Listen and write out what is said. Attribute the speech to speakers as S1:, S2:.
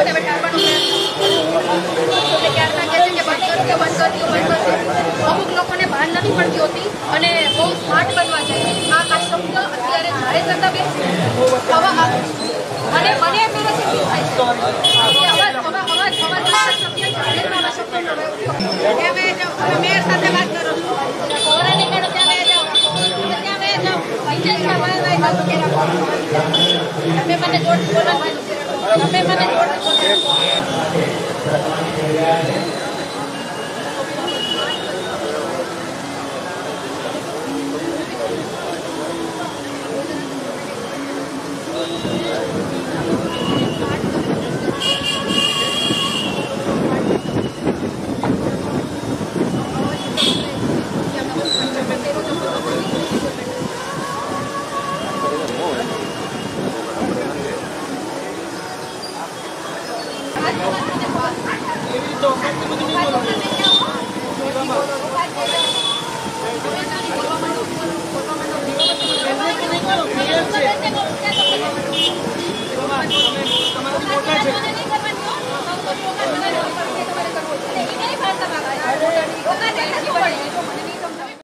S1: લોકોને બેઠાડવાનો પ્રયત્ન કરે છે. ક્યારના કહે છે કે બંધ કરજો. અમુક લોકોને ભાન નથી પડતી હોતી અને બહુ સ્માર્ટ બનવા જાય આ શબ્દ અત્યારે જાહેર કરતા બેન અને મને એમ ફીલ થાય છે મેયર સાથે વાત કરો ત્યાં નીકળો ત્યાં જાઓ તમે મને જોડતી બોલાવવાનું તમે મને જોડતી